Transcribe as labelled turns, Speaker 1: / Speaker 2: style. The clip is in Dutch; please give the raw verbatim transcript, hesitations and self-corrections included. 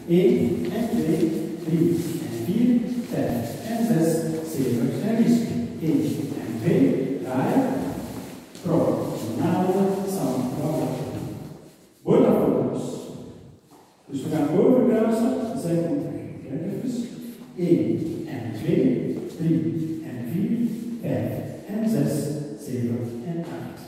Speaker 1: één en twee, drie en vier, vijf en zes, zeven en whisky. één en twee, draaien, krop, naden, samen, krop. Buena focus. Dus we gaan overkruisen, zij komt weg. Kijk even. één en twee, drie en vier, vijf en zes, zeven en acht.